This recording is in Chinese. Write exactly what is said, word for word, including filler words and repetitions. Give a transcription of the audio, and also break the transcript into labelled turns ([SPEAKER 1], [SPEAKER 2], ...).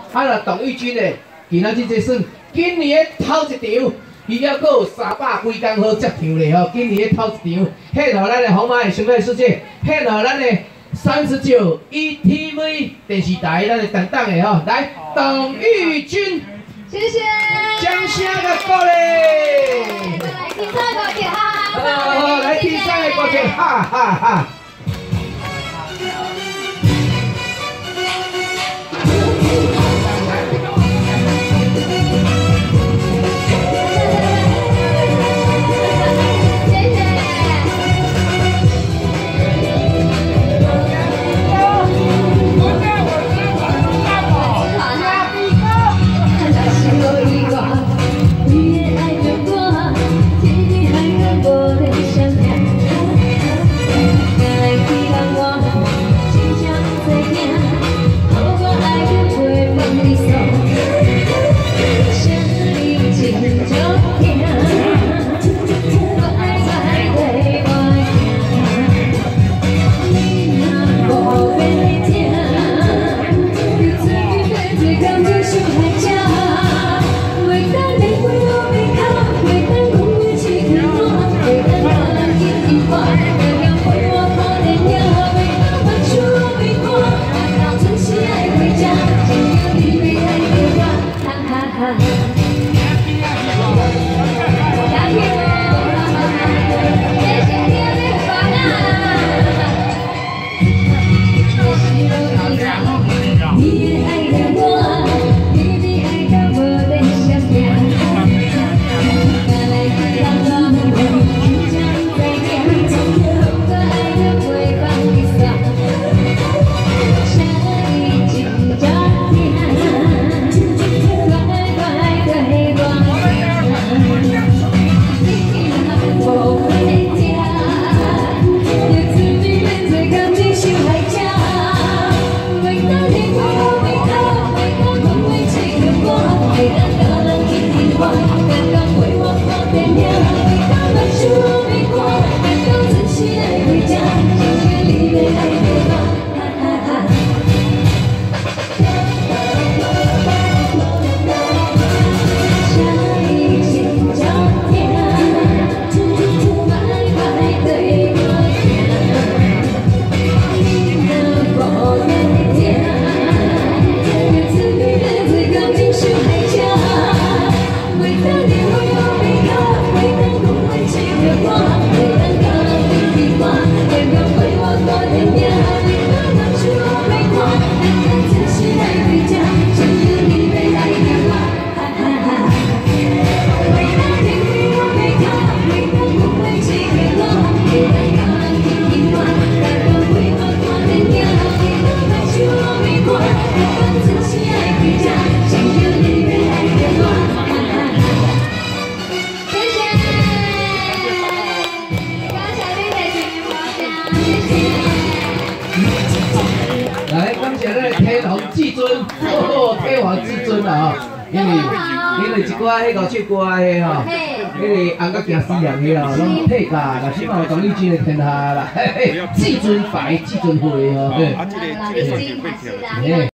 [SPEAKER 1] 啊，若董玉君诶，今仔日这算今年的头一场，伊还阁有三百几工好接场咧吼。今年的头一场，献互咱的红马的商业世界，献互咱的三十九 E T V 电视台，咱的等等的吼，来董玉君，
[SPEAKER 2] 谢谢，
[SPEAKER 1] 掌声个鼓励。
[SPEAKER 2] 来听唱歌曲，哈哈哈！
[SPEAKER 1] 好，来听唱的歌曲，哈哈哈。 来，感谢咱的天王至尊，哦，天王至尊啊！因为因为一寡迄个唱歌的吼，迄个红甲行私人的哦，拢退价，若是嘛董玉君的天下啦，嘿嘿，至尊牌、至尊会哦，对。